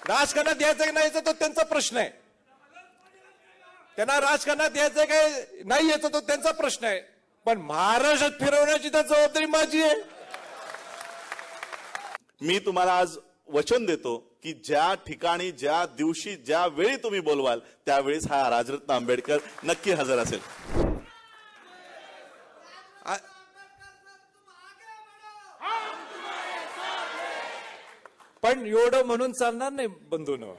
राजकारणात यायचं की नाही यायचं तो त्यांचा प्रश्न आहे. त्यांना राजकारणात यायचं काय नाही यायचं तो त्यांचा प्रश्न आहे. पण महाराष्ट्रात फिरवण्याची तर जबाबदारी माझी आहे. मी तुम्हाला आज वचन देतो की ज्या ठिकाणी ज्या दिवशी ज्या वेळी तुम्ही बोलवाल त्यावेळेस हा राजरत्न आंबेडकर नक्की हजर असेल. पण एवढं म्हणून चालणार नाही बंधूंनो.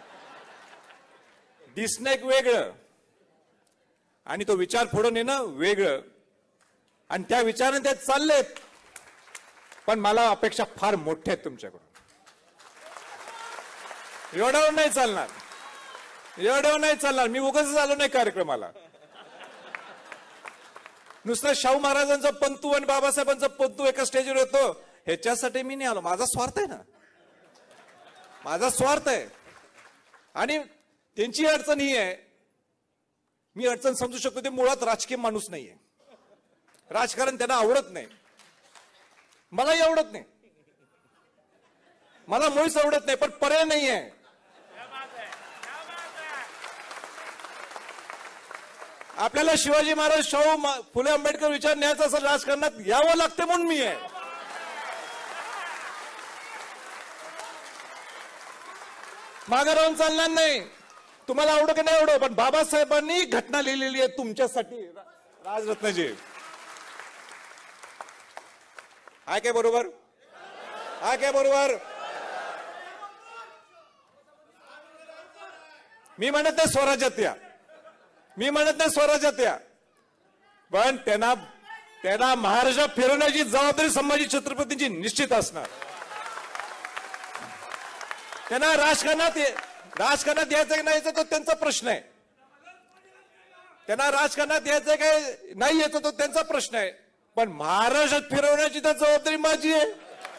दिसणं एक वेगळं आणि तो विचार पुढे नेणं वेगळं आणि त्या विचाराने ते चाललेत. पण मला अपेक्षा फार मोठ्या आहेत तुमच्याकडून. एवढ्यावर नाही चालणार, एवढ्यावर नाही चालणार. मी उगाच आलो नाही कार्यक्रमाला. नुसतं शाहू महाराजांचा पंतू आणि बाबासाहेबांचा पंतू एका स्टेजवर येतो ह्याच्यासाठी मी नाही आलो. माझा स्वार्थ आहे ना, माझा स्वार्थ आहे. आणि त्यांची अडचण ही आहे, मी अडचण समजू शकतो. ते मुळात राजकीय माणूस नाहीये. राजकारण त्यांना आवडत नाही, मलाही आवडत नाही, मला मुळीच आवडत नाही. पण पर्याय नाही आहे. आपल्याला शिवाजी महाराज शाहू फुले आंबेडकर विचार न्यायचा असेल राजकारणात यावं लागते म्हणून मी आहे. मागे राहून चालणार नाही. तुम्हाला आवडो की नाही आवडो पण बाबासाहेबांनी घटना लिहिलेली आहे तुमच्यासाठी राजरत्नजी. आहे काय बरोबर? आहे काय बरोबर? मी म्हणत नाही स्वराज्यात या, मी म्हणत नाही स्वराज्यात या. पण त्यांना महाराष्ट्रात फिरवण्याची जबाबदारी संभाजी छत्रपतींची निश्चित असणार. त्यांना राजकारणात यायचं की नाही यायचं तो त्यांचा प्रश्न आहे. त्यांना राजकारणात यायचं काय नाही यायचं तो त्यांचा प्रश्न आहे. पण महाराष्ट्रात फिरवण्याची तर जबाबदारी माझी आहे.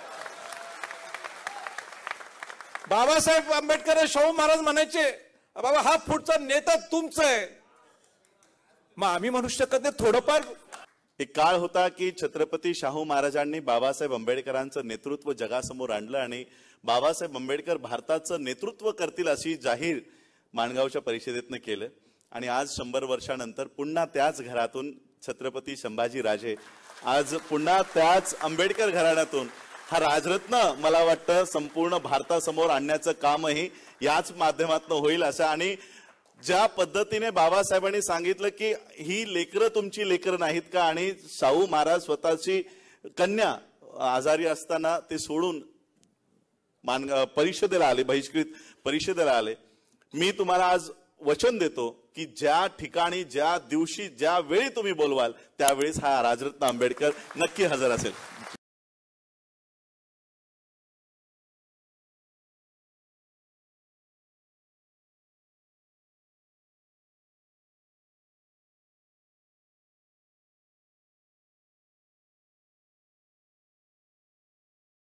बाबासाहेब आंबेडकर शाहू महाराज म्हणायचे बाबा हा पुढचा नेता तुमचा आहे. मग आम्ही म्हणू शकत नाही थोडंफार. एक काळ होता की छत्रपती शाहू महाराजांनी बाबासाहेब आंबेडकरांचं नेतृत्व जगासमोर आणलं आणि बाबासाहेब आंबेडकर भारताचं नेतृत्व करतील अशी जाहीर माणगावच्या परिषदेतनं केलं. आणि आज 100 वर्षानंतर पुन्हा त्याच घरातून छत्रपती संभाजी राजे, आज पुन्हा त्याच आंबेडकर घराण्यातून हा राजरत्न मला वाटतं संपूर्ण भारतासमोर आणण्याचं कामही याच माध्यमातून होईल असं. आणि ज्या पद्धतीने बाबासाहेबांनी सांगितलं की ही लेकरं तुमची लेकरं नाहीत का, आणि शाहू महाराज स्वतःची कन्या आजारी असताना ते सोडून परिषदेला आले, बहिष्कृत परिषदेला आले. मी तुम्हाला आज वचन देतो की ज्या ठिकाणी ज्या दिवशी ज्या वेळी तुम्ही बोलवाल त्यावेळेस हा राजरत्न आंबेडकर नक्की हजर असेल.